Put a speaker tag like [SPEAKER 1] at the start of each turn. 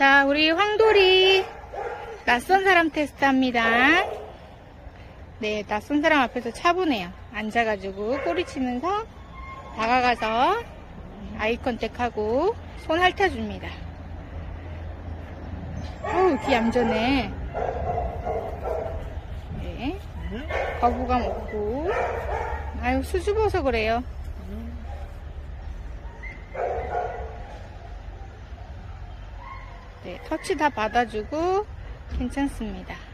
[SPEAKER 1] 자, 우리 황돌이 낯선 사람 테스트 합니다. 네, 낯선 사람 앞에서 차분해요. 앉아가지고 꼬리 치면서 다가가서 아이 컨택하고 손 핥아줍니다. 어우, 귀 얌전해. 네, 거부감 없고. 아유, 수줍어서 그래요. 네, 터치 다 받아주고 괜찮습니다.